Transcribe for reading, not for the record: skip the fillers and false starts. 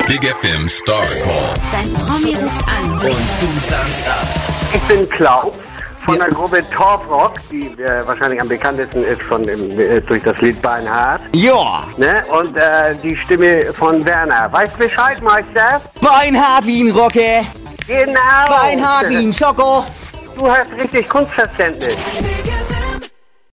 Big FM Star Call. Dein Promi ruft an. Und du sagst ab. Ich bin Klaus von der Gruppe Torfrock, die wahrscheinlich am bekanntesten ist durch das Lied Beinhard. Ja. Ne? Und die Stimme von Werner. Weißt du Bescheid, Meister? Beinhard wie ein Rocke. Genau. Beinhard wie ein Schoko. Du hast richtig Kunstverständnis.